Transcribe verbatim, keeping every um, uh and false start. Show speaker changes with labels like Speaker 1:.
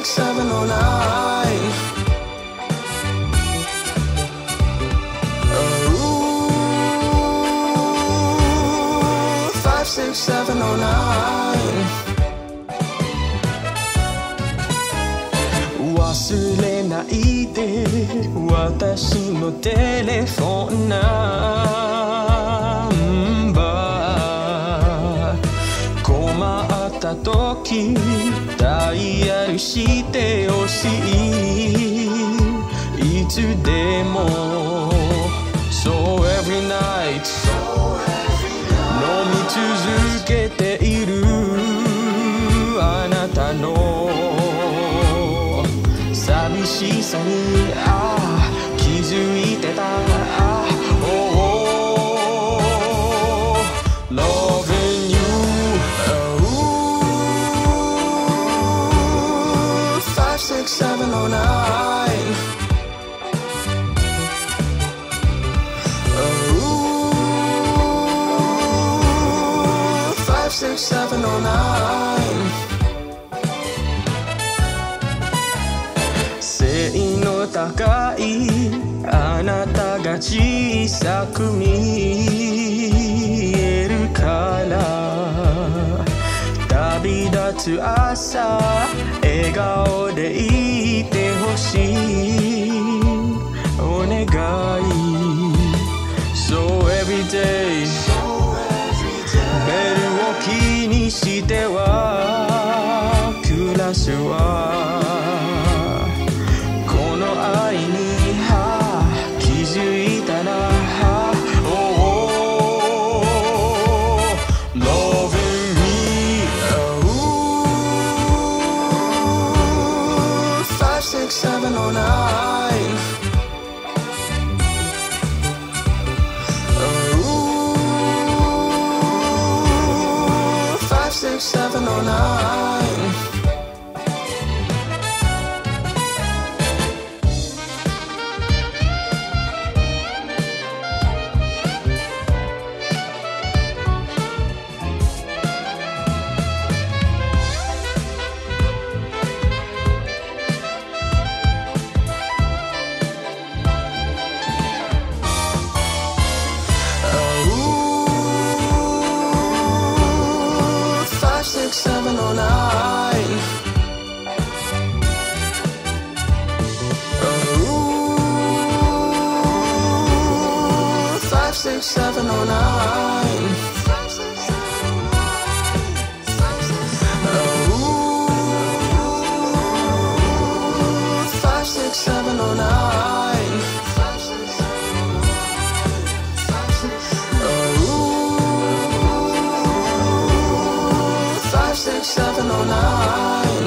Speaker 1: six, seven, oh, nine. Ooh, five, six, seven, oh, nine. 忘れないで私のテレフォンナンバー、困った時ダイヤルしてほしい、いつでも So every night 飲み続けているあなたの寂しさにああ気づいてた、ああ Oh loving you five, six, seven, oh, nine. five, six, seven, oh, nine. 背の高いあなたが小さく見えるから旅立つ朝笑顔でいてほしい、お願い So every day ベルを気にしては暮らすわ、この愛には気づいたな、Oh loving me five, six, seven, oh, nine. five, six, seven, oh, nine. Six, seven, oh, nine. Ooh, five, six, seven, oh, nine. Ooh, five, six, seven, oh, nine. Ooh, five, six, seven, oh, nine.